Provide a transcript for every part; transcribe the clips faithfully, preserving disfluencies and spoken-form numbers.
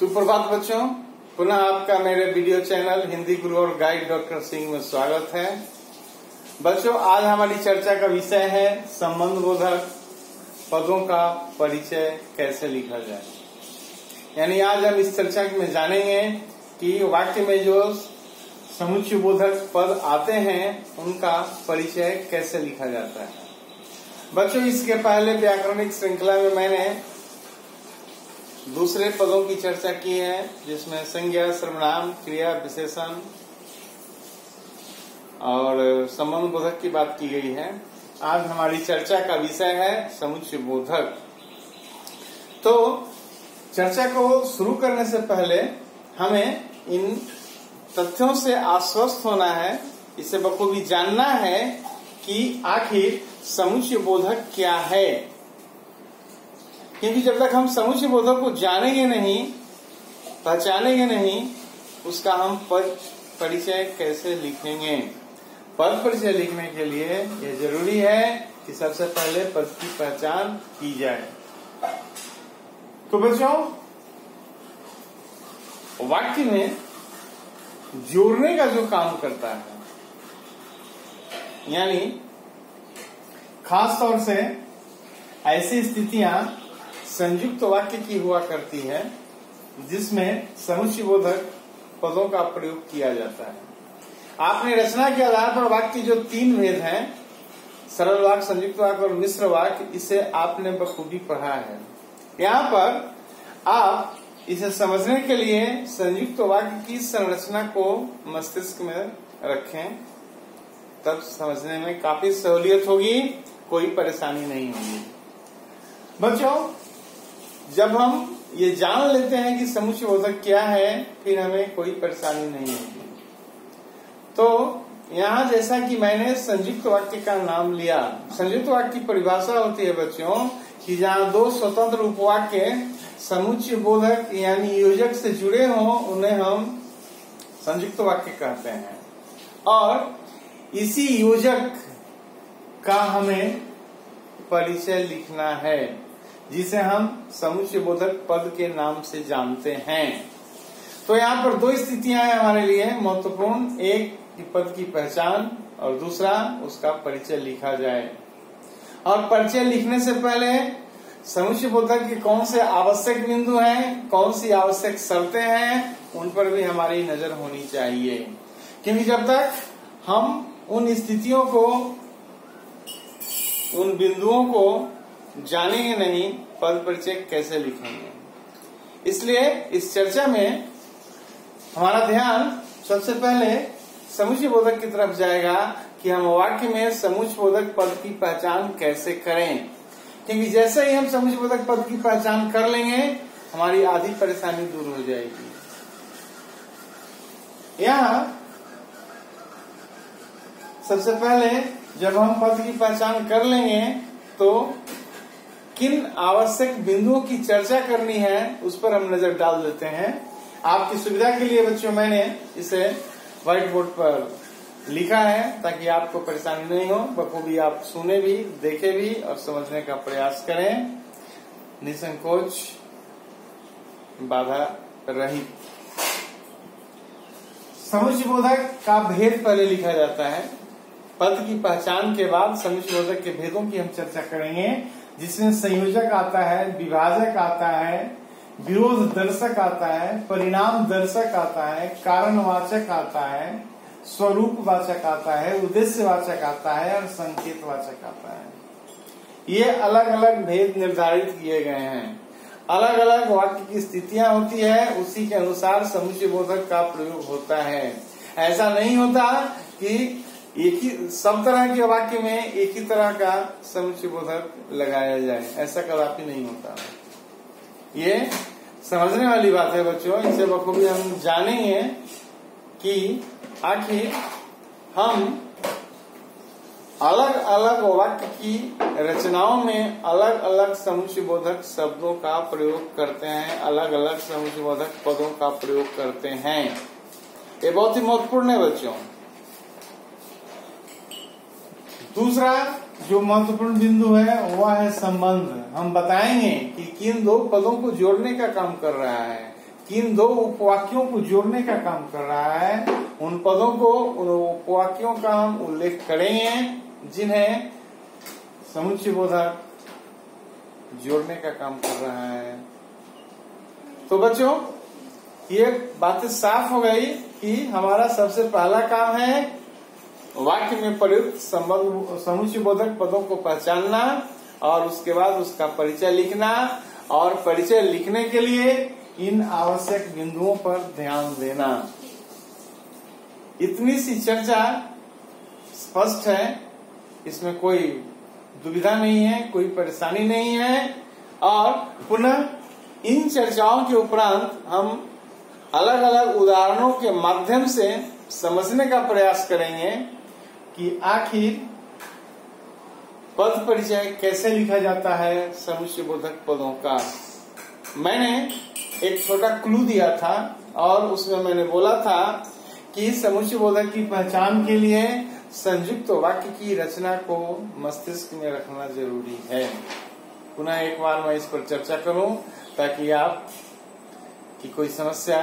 सुप्रभात बच्चों, पुनः आपका मेरे वीडियो चैनल हिंदी गुरु और गाइड डॉक्टर सिंह में स्वागत है। बच्चों, आज हमारी चर्चा का विषय है संबंधबोधक पदों का परिचय कैसे लिखा जाए। यानी आज हम इस चर्चा में जानेंगे कि वाक्य में जो समुच्चय बोधक पद आते हैं उनका परिचय कैसे लिखा जाता है। बच्चों, इसके पहले व्याकरणिक श्रृंखला में मैंने दूसरे पदों की चर्चा की है, जिसमें संज्ञा, सर्वनाम, क्रिया, विशेषण और संबंध बोधक की बात की गई है। आज हमारी चर्चा का विषय है समुच्चय बोधक। तो चर्चा को शुरू करने से पहले हमें इन तथ्यों से आश्वस्त होना है, इसे बखूबी जानना है कि आखिर समुच्चय बोधक क्या है। क्योंकि जब तक हम समुच्चय बोधक को जानेंगे नहीं, पहचानेंगे नहीं, उसका हम पद परिचय कैसे लिखेंगे। पद परिचय लिखने के लिए यह जरूरी है कि सबसे पहले पद की पहचान की जाए। तो बच्चों, वाक्य में जोड़ने का जो काम करता है, यानी खास तौर से ऐसी स्थितियां संयुक्त वाक्य की हुआ करती है जिसमें समुच्चय बोधक पदों का प्रयोग किया जाता है। आपने रचना के आधार पर वाक्य जो तीन भेद हैं, सरल वाक्य, संयुक्त वाक्य और मिश्र वाक्य, इसे आपने बखूबी पढ़ा है। यहाँ पर आप इसे समझने के लिए संयुक्त वाक्य की संरचना को मस्तिष्क में रखें, तब समझने में काफी सहूलियत होगी, कोई परेशानी नहीं होगी। बच्चों, जब हम ये जान लेते हैं कि समुच्चय बोधक क्या है, फिर हमें कोई परेशानी नहीं होगी। तो यहाँ जैसा कि मैंने संयुक्त वाक्य का नाम लिया, संयुक्त वाक्य की परिभाषा होती है बच्चों कि जहाँ दो स्वतंत्र उपवाक्य समुच्चय बोधक यानी योजक से जुड़े हों, उन्हें हम संयुक्त वाक्य कहते हैं। और इसी योजक का हमें परिचय लिखना है, जिसे हम समुच्चय बोधक पद के नाम से जानते हैं। तो यहाँ पर दो स्थितियां हैं हमारे लिए महत्वपूर्ण, एक कि पद की पहचान और दूसरा उसका परिचय लिखा जाए। और परिचय लिखने से पहले समुच्चय बोधक के कौन से आवश्यक बिंदु हैं, कौन सी आवश्यक शर्तें हैं, उन पर भी हमारी नजर होनी चाहिए। क्योंकि जब तक हम उन स्थितियों को, उन बिंदुओं को जानेंगे नहीं, पद परिचय कैसे लिखेंगे। इसलिए इस चर्चा में हमारा ध्यान सबसे पहले समुच्चय बोधक की तरफ जाएगा कि हम वाक्य में समुच्चय बोधक पद की पहचान कैसे करें। क्योंकि जैसे ही हम समुच्चय बोधक पद की पहचान कर लेंगे, हमारी आधी परेशानी दूर हो जाएगी। यहाँ सबसे पहले जब हम पद की पहचान कर लेंगे तो किन आवश्यक बिंदुओं की चर्चा करनी है उस पर हम नजर डाल देते हैं। आपकी सुविधा के लिए बच्चों मैंने इसे व्हाइट बोर्ड पर लिखा है ताकि आपको परेशानी नहीं हो, बखूबी आप सुने भी, देखे भी और समझने का प्रयास करें, निसंकोच, बाधा रहित। समुच्चय बोधक का भेद पहले लिखा जाता है। पद की पहचान के बाद समुच्चय बोधक के भेदों की हम चर्चा करेंगे, जिसमें संयोजक आता है, विभाजक आता है, विरोध दर्शक आता है, परिणाम दर्शक आता है, कारणवाचक आता है, स्वरूप वाचक आता है, उद्देश्य वाचक आता है और संकेत वाचक आता है। ये अलग अलग भेद निर्धारित किए गए हैं। अलग अलग वाक्य की स्थितियां होती है, उसी के अनुसार समुच्चय बोधक का प्रयोग होता है। ऐसा नहीं होता कि एक ही सब तरह के वाक्य में एक ही तरह का समुच्चय बोधक लगाया जाए, ऐसा कदापि नहीं होता। ये समझने वाली बात है बच्चों। इसे बखूबी हम जानेंगे कि आखिर हम अलग अलग वाक्य की रचनाओं में अलग अलग समुच्चय बोधक शब्दों का प्रयोग करते हैं, अलग अलग समुच्चय बोधक पदों का प्रयोग करते हैं। ये बहुत ही महत्वपूर्ण है बच्चों। दूसरा जो महत्वपूर्ण बिंदु है वह है संबंध। हम बताएंगे कि किन दो पदों को जोड़ने का काम कर रहा है। किन दो उपवाक्यों को जोड़ने का काम कर रहा है, उन पदों को, उन उपवाक्यों का हम उल्लेख करेंगे जिन्हें समुच्चय बोधक जोड़ने का काम कर रहा है। तो बच्चों, ये बातें साफ हो गई कि हमारा सबसे पहला काम है वाक्य में प्रयुक्त संबंध समुच्चय बोधक पदों को पहचानना और उसके बाद उसका परिचय लिखना, और परिचय लिखने के लिए इन आवश्यक बिंदुओं पर ध्यान देना। इतनी सी चर्चा स्पष्ट है, इसमें कोई दुविधा नहीं है, कोई परेशानी नहीं है। और पुनः इन चर्चाओं के उपरांत हम अलग अलग उदाहरणों के माध्यम से समझने का प्रयास करेंगे कि आखिर पद परिचय कैसे लिखा जाता है समुच्चय बोधक पदों का। मैंने एक छोटा क्लू दिया था और उसमें मैंने बोला था कि समुच्चय बोधक की पहचान के लिए संयुक्त वाक्य की रचना को मस्तिष्क में रखना जरूरी है। पुनः एक बार मैं इस पर चर्चा करूं ताकि आप की कोई समस्या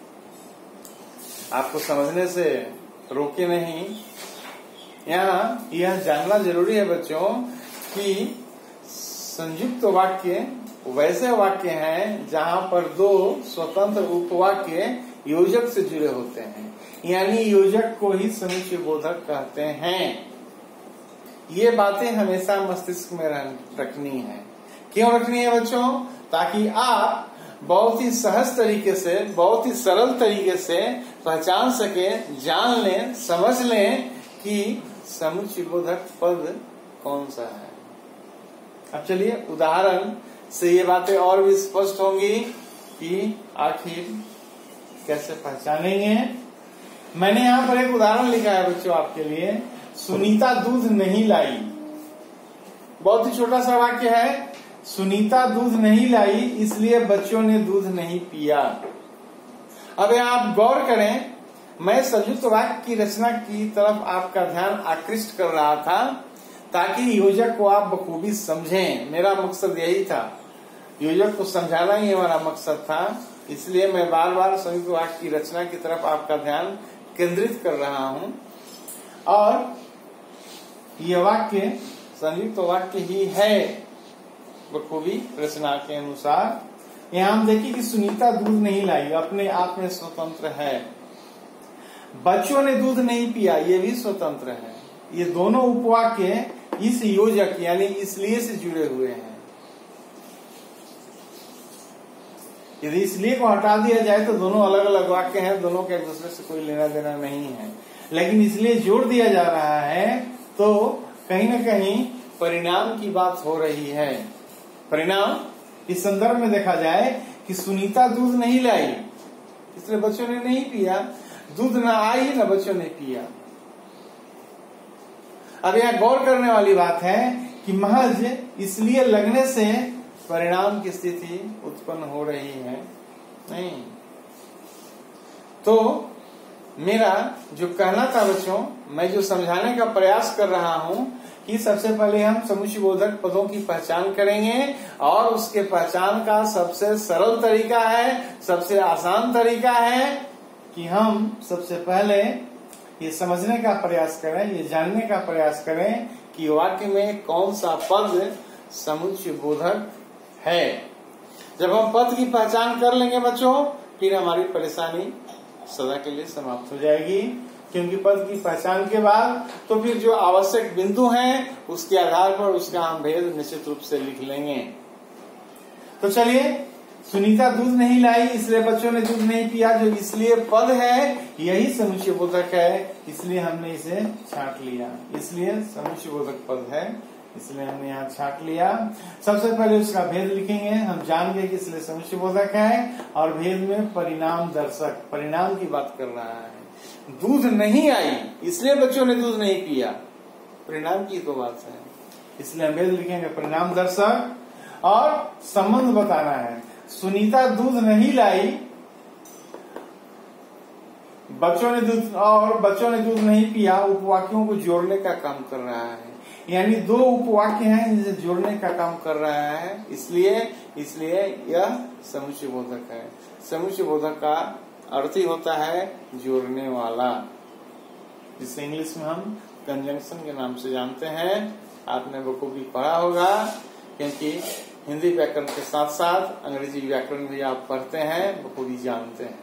आपको समझने से रोके नहीं। यहाँ यह जानना जरूरी है बच्चों कि संयुक्त वाक्य वैसे वाक्य हैं जहाँ पर दो स्वतंत्र उपवाक्य योजक से जुड़े होते हैं, यानी योजक को ही समुच्चय बोधक कहते हैं। ये बातें हमेशा मस्तिष्क में रखनी है। क्यों रखनी है बच्चों? ताकि आप बहुत ही सहज तरीके से, बहुत ही सरल तरीके से पहचान सके, जान लें, समझ लें कि समुच्चय बोधक पद कौन सा है। अब चलिए उदाहरण से ये बातें और भी स्पष्ट होंगी कि आखिर कैसे पहचानेंगे। मैंने यहाँ पर एक उदाहरण लिखा है बच्चों आपके लिए। सुनीता दूध नहीं लाई, बहुत ही छोटा सा वाक्य है। सुनीता दूध नहीं लाई इसलिए बच्चों ने दूध नहीं पिया। अब यहाँ आप गौर करें, मैं संयुक्त वाक्य की रचना की तरफ आपका ध्यान आकृष्ट कर रहा था ताकि योजक को आप बखूबी समझें। मेरा मकसद यही था, योजक को समझाना ही हमारा मकसद था। इसलिए मैं बार बार संयुक्त वाक्य की रचना की तरफ आपका ध्यान केंद्रित कर रहा हूँ। और ये वाक्य संयुक्त वाक्य ही है बखूबी रचना के अनुसार। यहाँ हम देखिए कि सुनीता दूध नहीं लाई, अपने आप में स्वतंत्र है। बच्चों ने दूध नहीं पिया, ये भी स्वतंत्र है। ये दोनों उपवाक्य इस योजक यानी इसलिए से जुड़े हुए हैं। यदि इसलिए को हटा दिया जाए तो दोनों अलग अलग वाक्य हैं, दोनों के एक दूसरे से कोई लेना देना नहीं है। लेकिन इसलिए जोड़ दिया जा रहा है तो कहीं न कहीं परिणाम की बात हो रही है। परिणाम इस संदर्भ में देखा जाए कि सुनीता दूध नहीं लाई इसलिए बच्चों ने नहीं पिया, दूध न आई न बच्चों ने पिया। अब यह गौर करने वाली बात है कि महज इसलिए लगने से परिणाम की स्थिति उत्पन्न हो रही है नहीं। तो मेरा जो कहना था बच्चों, मैं जो समझाने का प्रयास कर रहा हूं कि सबसे पहले हम समुच्चय बोधक पदों की पहचान करेंगे और उसके पहचान का सबसे सरल तरीका है, सबसे आसान तरीका है कि हम सबसे पहले ये समझने का प्रयास करें, ये जानने का प्रयास करें कि वाक्य में कौन सा पद समुच्चय बोधक है। जब हम पद की पहचान कर लेंगे बच्चों, फिर हमारी परेशानी सदा के लिए समाप्त हो जाएगी। क्योंकि पद की पहचान के बाद तो फिर जो आवश्यक बिंदु हैं उसके आधार पर उसका हम भेद निश्चित रूप से लिख लेंगे। तो चलिए, सुनीता दूध नहीं लाई इसलिए बच्चों ने दूध नहीं पिया, जो इसलिए पद है यही समुच्चय बोधक है, इसलिए हमने इसे छांट लिया। इसलिए समुच्चय बोधक पद है, इसलिए हमने यहाँ छांट लिया। सबसे पहले उसका भेद लिखेंगे। हम जान गए कि इसलिए समुच्चय बोधक है और भेद में परिणाम दर्शक, परिणाम की बात कर रहा है। दूध नहीं आई इसलिए बच्चों ने दूध नहीं पिया, परिणाम की तो बात है। इसलिए हम भेद लिखेंगे परिणाम दर्शक और संबंध बताना है। सुनीता दूध नहीं लाई, बच्चों ने दूध और बच्चों ने दूध नहीं पिया उपवाक्यों को जोड़ने का काम कर रहा है। यानी दो उपवाक्य हैं जिसे जोड़ने का काम कर रहा है। इसलिए इसलिए यह समुच्चय बोधक है। समुच्चय बोधक का अर्थ ही होता है जोड़ने वाला, जिसे इंग्लिश में हम कंजंक्शन के नाम से जानते हैं। आपने बखूबी पढ़ा होगा, क्योंकि हिंदी व्याकरण के साथ साथ अंग्रेजी व्याकरण भी आप पढ़ते हैं, बखूबी जानते हैं।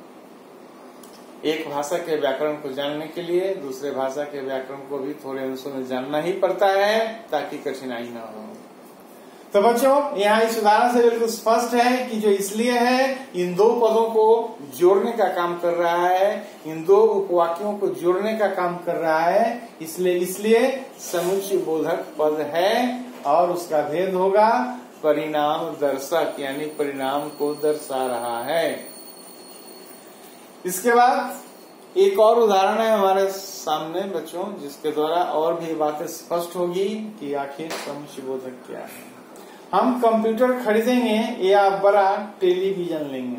एक भाषा के व्याकरण को जानने के लिए दूसरे भाषा के व्याकरण को भी थोड़े अंशों में जानना ही पड़ता है, ताकि कठिनाई न हो। तो बच्चों, यहाँ इस उदाहरण से बिल्कुल स्पष्ट है कि जो इसलिए है, इन दो पदों को जोड़ने का काम कर रहा है, इन दो उपवाक्यों को जोड़ने का काम कर रहा है, इसलिए इसलिए समुच्चय बोधक पद है। और उसका भेद होगा परिणाम दर्शक, यानी परिणाम को दर्शा रहा है। इसके बाद एक और उदाहरण है हमारे सामने बच्चों, जिसके द्वारा और भी बातें स्पष्ट होगी कि आखिर समुच्चय बोधक क्या है। हम कंप्यूटर खरीदेंगे या बड़ा टेलीविजन लेंगे।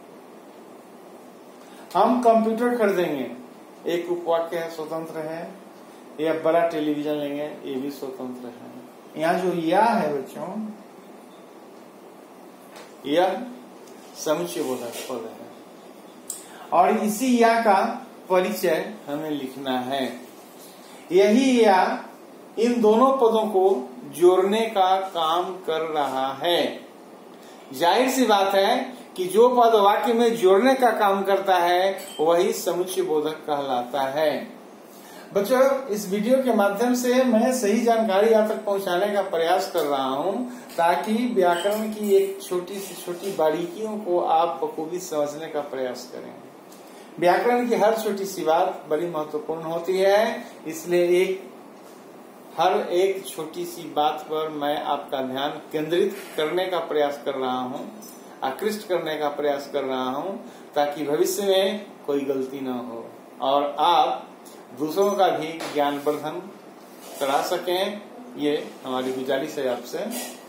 हम कंप्यूटर खरीदेंगे, एक उपवाक्य है, स्वतंत्र है, या बड़ा टेलीविजन लेंगे, ये भी स्वतंत्र है। यहाँ जो या है बच्चों, यह समुच्चय बोधक पद है, और इसी या का परिचय हमें लिखना है। यही या इन दोनों पदों को जोड़ने का काम कर रहा है। जाहिर सी बात है कि जो पद वाक्य में जोड़ने का काम करता है वही समुच्चय बोधक कहलाता है। बच्चों, इस वीडियो के माध्यम से मैं सही जानकारी आप तक पहुंचाने का प्रयास कर रहा हूं, ताकि व्याकरण की एक छोटी से छोटी बारीकियों को आप बखूबी समझने का प्रयास करें। व्याकरण की हर छोटी सी बात बड़ी महत्वपूर्ण होती है, इसलिए एक हर एक छोटी सी बात पर मैं आपका ध्यान केंद्रित करने का प्रयास कर रहा हूं, आकृष्ट करने का प्रयास कर रहा हूं, ताकि भविष्य में कोई गलती न हो और आप दूसरों का भी ज्ञानवर्धन करा सकें। ये हमारी गुजारिश है आपसे।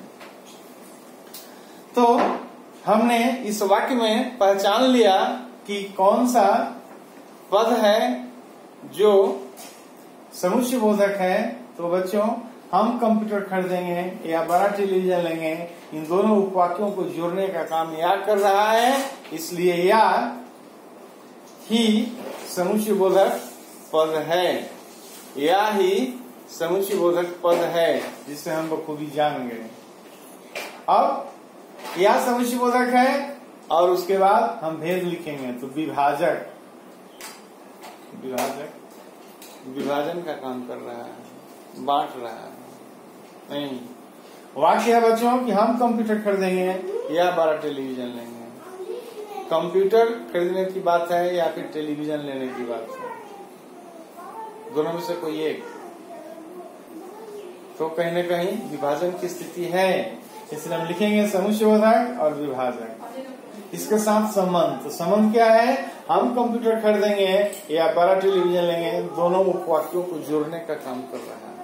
तो हमने इस वाक्य में पहचान लिया कि कौन सा पद है जो समुच्चय बोधक है। तो बच्चों, हम कंप्यूटर खरीदेंगे या बड़ा टेलीविजन लेंगे, इन दोनों उपवाक्यों को जोड़ने का काम या कर रहा है, इसलिए या ही समुच्चय बोधक पद है। या ही समुच्चय बोधक पद है, जिसे हम बखूबी जान गए। अब या समुच्चय बोधक है, और उसके बाद हम भेद लिखेंगे। तो विभाजक, विभाजक विभाजन का काम कर रहा है, बांट रहा है। नहीं, वाक्य है बच्चों कि हम कंप्यूटर खरीदेंगे या बड़ा टेलीविजन लेंगे। कंप्यूटर खरीदने की बात है या फिर टेलीविजन लेने की बात है, दोनों में से कोई एक। तो कहीं न कहीं विभाजन की स्थिति है, इसलिए हम लिखेंगे समुच्चय बोधक और विभाजक। इसके साथ संबंध, तो संबंध क्या है? हम कंप्यूटर खरीदेंगे या बड़ा टेलीविजन लेंगे, दोनों उपवाक्यों को जोड़ने का काम कर रहा है।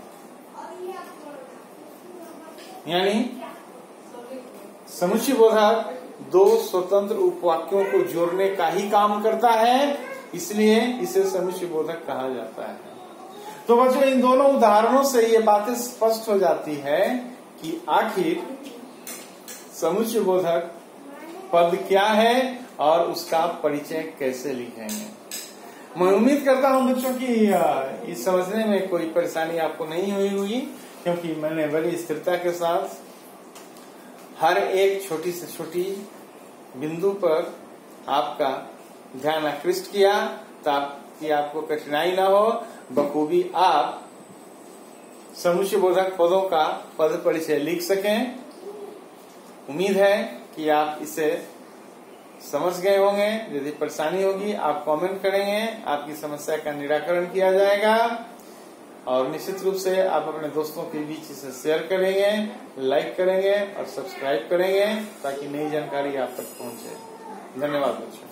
यानी समुच्चय बोधक दो स्वतंत्र उपवाक्यों को जोड़ने का ही काम करता है, इसलिए इसे समुच्चय बोधक कहा जाता है। तो बच्चों, इन दोनों उदाहरणों से ये बातें स्पष्ट हो जाती है कि आखिर समुच्चय बोधक पद क्या है और उसका परिचय कैसे लिखेंगे। मैं उम्मीद करता हूं बच्चों कि इस समझने में कोई परेशानी आपको नहीं हुई हुई, क्योंकि मैंने बड़ी स्थिरता के साथ हर एक छोटी से छोटी बिंदु पर आपका ध्यान आकृष्ट किया, ताकि आपको कठिनाई ना हो, बखूबी आप समुच्चय बोधक पदों का पद परिचय लिख सकें। उम्मीद है कि आप इसे समझ गए होंगे। यदि परेशानी होगी आप कमेंट करेंगे, आपकी समस्या का निराकरण किया जाएगा, और निश्चित रूप से आप अपने दोस्तों के बीच इसे शेयर करेंगे, लाइक करेंगे और सब्सक्राइब करेंगे, ताकि नई जानकारी आप तक पहुंचे। धन्यवाद बच्चों।